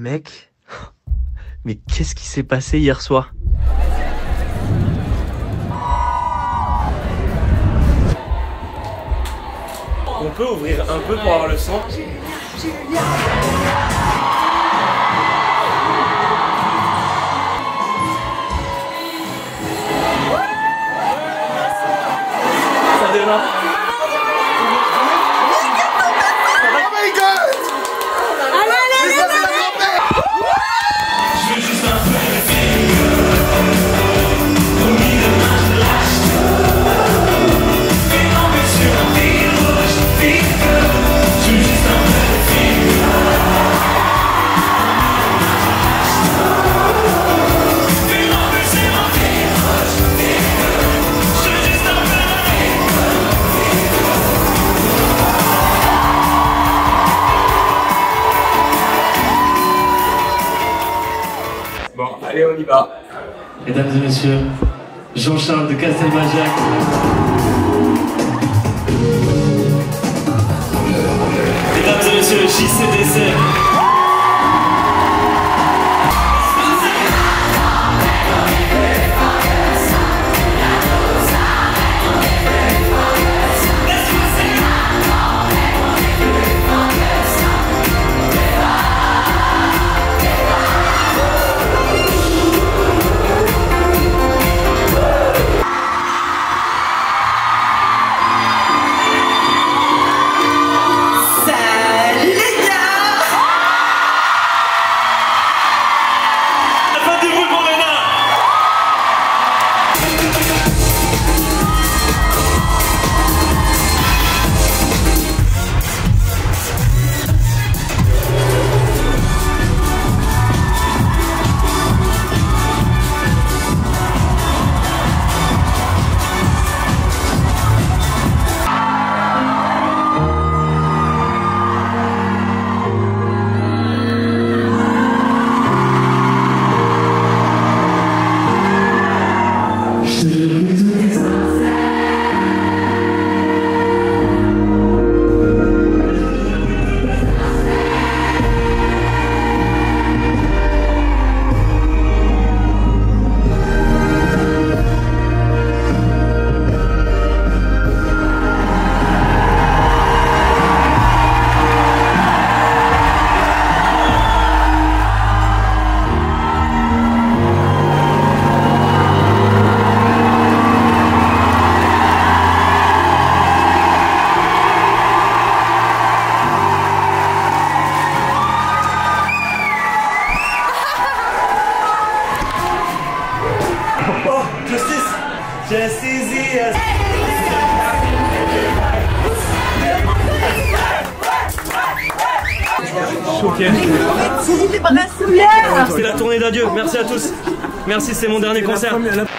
Mec, mais qu'est-ce qui s'est passé hier soir? On peut ouvrir un peu pour avoir le son. Ça démarre. Bon, allez, on y va. Mesdames et messieurs, Jean-Charles de Castelbajac. Mesdames et messieurs, JCDC. Oh, justice! Just easy as... Choqué. C'est des bracelets. C'est la tournée d'adieu. Merci à tous. Merci, c'est mon dernier concert.